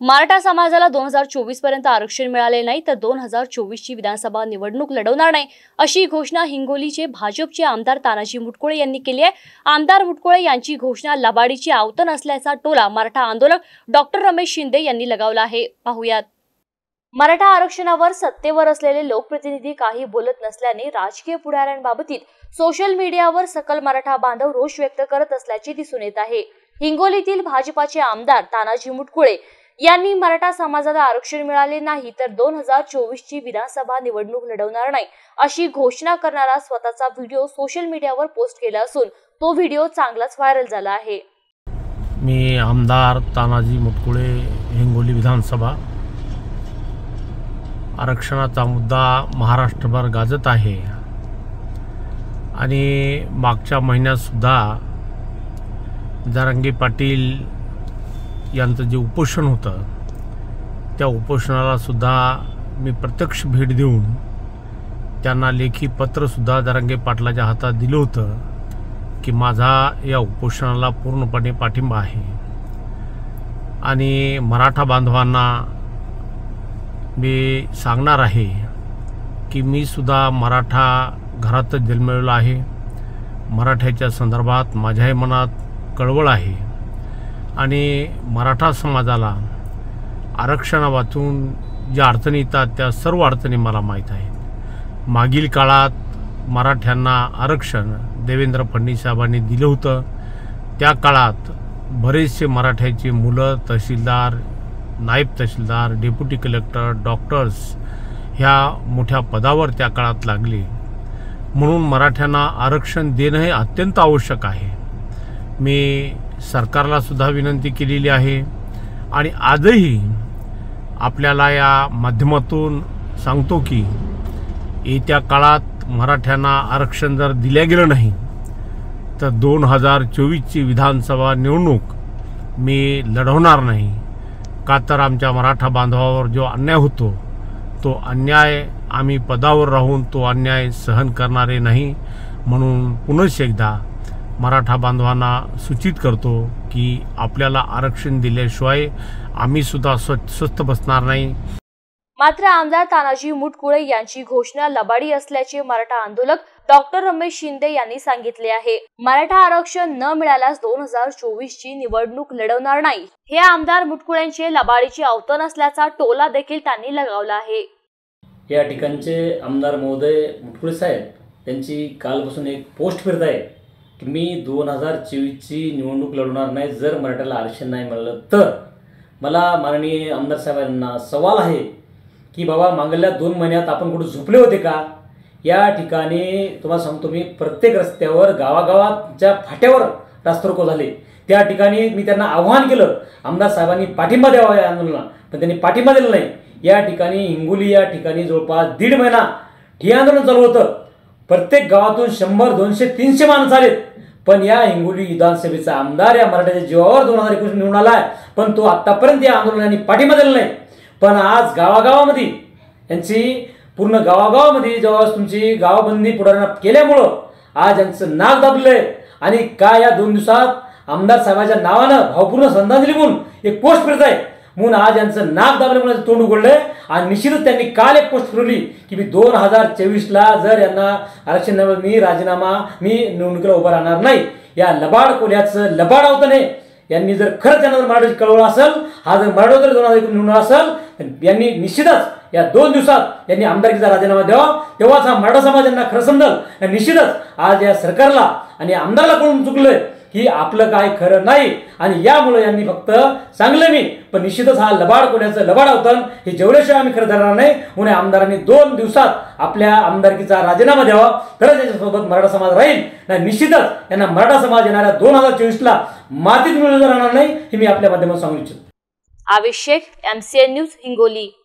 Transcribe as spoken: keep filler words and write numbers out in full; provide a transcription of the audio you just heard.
मराठा समाजाला दोन हजार चोवीस पर्यंत आरक्षण मिळाले नाही तर दोन हजार चोवीस ची विधानसभा निवडणूक लढवणार नाही अशी घोषणा हिंगोलीचे भाजपचे आमदार तानाजी मुटकुळे यांनी केली आहे। आमदार मुटकुळे यांची घोषणा लबाडीची आवतन असल्याचा टोला मराठा आंदोलक डॉक्टर रमेश शिंदे यांनी लगावला आहे। पाहूयात। मराठा आरक्षणावर सत्तेवर असलेले लोकप्रतिनिधी काही बोलत नसल्याने राजकीय पुढाऱ्यांबाबतीत सोशल मीडियावर सकल मराठा बांधव रोष व्यक्त करत असल्याचे दिसून येत आहे। हिंगोलीतील भाजपाचे आमदार तानाजी मुटकुळे यांनी मराठा समाजाला आरक्षण मिळाले नाही तर दोन हजार चोवीस ची विधानसभा निवडणूक लढवणार नाही अशी घोषणा करणारा स्वतःचा व्हिडिओ सोशल मीडियावर पोस्ट केला असून तो व्हिडिओ चांगलाच व्हायरल झाला आहे। मी आमदार तानाजी मुटकुळे, हिंगोली विधानसभा। आरक्षणाचा मुद्दा महाराष्ट्रभर गाजत आहे आणि मागच्या महिन्यात सुद्धा जरांगे पाटील यांचं जे उपोषण होतं त्या उपोषणाला सुद्धा मी प्रत्यक्ष भेट देऊन त्यांना लेखी पत्रसुद्धा जरांगे पाटलाच्या हातात दिलं होतं की माझा या उपोषणाला पूर्णपणे पाठिंबा आहे आणि मराठा बांधवांना मी सांगणार आहे की मी सुद्धा मराठा घरातच जन्मलेलो आहे। मराठ्याच्या संदर्भात माझ्याही मनात कळवळ आहे आणि मराठा समाजाला आरक्षणावाचून ज्या अडचणी येतात त्या सर्व अडचणी मला माहीत आहेत। मागील काळात मराठ्यांना आरक्षण देवेंद्र फडणवीस साहेबांनी दिलं होतं। त्या काळात बरेचसे मराठ्याचे मुलं तहसीलदार, नायब तहसीलदार, डेप्युटी कलेक्टर, डॉक्टर्स ह्या मोठ्या पदावर त्या काळात लागले, म्हणून मराठ्यांना आरक्षण देणं हे अत्यंत आवश्यक आहे। मी सरकारला सुद्धा विनंती केलेली आहे आणि आजही आपल्याला या माध्यमातून सांगतो की येत्या काळात मराठ्यांना आरक्षण जर दिले गेलं नाही तर दोन हजार चोवीसची विधानसभा निवडणूक मी लढवणार नाही। का तर आमच्या मराठा बांधवावर जो अन्याय होतो तो अन्याय आम्ही पदावर राहून तो अन्याय सहन करणारे नाही। म्हणून पुनश्च एकदा मराठा बांधवांना सूचित करतो की आपल्याला आरक्षण दिल्याशिवाय आम्ही सुद्धा स्वस्थ बसणार नाही। मात्र आमदार तानाजी मुटकुळे यांची घोषणा लबाडी असल्याचे मराठा आंदोलक डॉक्टर रमेश शिंदे यांनी सांगितले आहे। मराठा आरक्षण न मिळाल्यास दोन हजार चोवीस ची निवडणूक लढवणार नाही हे आमदार मुटकुळेंचे लबाडीची आवतन असल्याचा टोला देखील त्यांनी लगावला आहे। या ठिकाणचे आमदार महोदय मुटकुळे साहेब यांची कालपासून एक पोस्ट फिरत आहे की मी दोन हजार चोवीस ची निवडणूक लढवणार नाही जर मराठ्याला आरक्षण नाही मिळालं तर। मला माननीय आमदार साहेबांना सवाल आहे की बाबा मागल्या दोन महिन्यात आपण कुठे झोपले होते का? या ठिकाणी तुम्हाला सांगतो मी प्रत्येक रस्त्यावर गावागावाच्या फाट्यावर रास्तारोको झाले। त्या ठिकाणी मी त्यांना आव्हान केलं आमदार साहेबांनी पाठिंबा द्यावा या आंदोलनाला, पण त्यांनी पाठिंबा दिला नाही। या ठिकाणी हिंगोली या ठिकाणी जवळपास दीड महिना ठिय्या आंदोलन चालू होतं। प्रत्येक गावातून शंभर दोनशे तीनशे माणसं आलेत, पण या हिंगोली विधानसभेचा आमदार या मराठ्याच्या जीवावर दोन हजार एकोणीस निवडून आलाय, पण तो आतापर्यंत या आंदोलनाने पाठिंबा दिला नाही। पण आज गावागावामध्ये यांची पूर्ण गावागावामध्ये जेव्हा तुमची गावबंदी पुढाऱ्यांना केल्यामुळं आज यांचं नाक दाबलंय आणि काय या दोन दिवसात आमदार साहेबांच्या नावानं भावपूर्ण श्रद्धांजली म्हणून एक पोस्ट फिरत आहे म्हणून आज यांचं नाक दाबल्यामुळे तोंड उघडलंय। आणि निश्चितच त्यांनी काल एक पोस्ट फिरवली की मी दोन हजार चोवीसला जर यांना आरक्षण नाही मी राजीनामा मी निवडणुकीला उभा राहणार नाही। या लबाड कोल्याचं लबाड आवतन आहे। यांनी जर खरंच त्यांना जर मराठी कळवलं असेल, हा जर मराठा जर दोन हजार एकोणीस निवडून असेल तर यांनी निश्चितच या दोन दिवसात यांनी आमदारकीचा राजीनामा द्यावा, तेव्हाच हा मराठा समाज यांना खरं समजेल। निश्चितच आज या सरकारला आणि आमदाराला कळून चुकलंय की आपलं काय खरं नाही आणि यामुळे यांनी फक्त सांगलं मी, पण निश्चितच हा लबाड कोण्याचं लबाड आवतन हे जेवढ्याशिवाय आम्ही खरं धरणार नाही। म्हणून आमदारांनी दोन दिवसात आपल्या आमदारकीचा राजीनामा द्यावा तरच याच्यासोबत मराठा समाज राहील। नाही निश्चितच यांना मराठा समाज येणाऱ्या दोन हजार चोवीसला मातीत मिळून राहणार नाही हे मी आपल्या माध्यमातून सांगू इच्छितो। Avish Shaikh, M C N news, Hingoli.